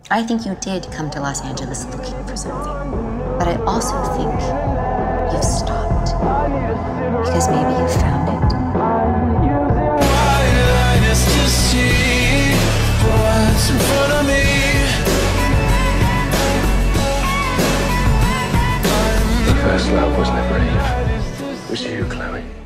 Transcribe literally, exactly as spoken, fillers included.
I think you did come to Los Angeles looking for something. But I also think you've stopped. Because maybe you found it. The first love was never Eve. It was you, Chloe.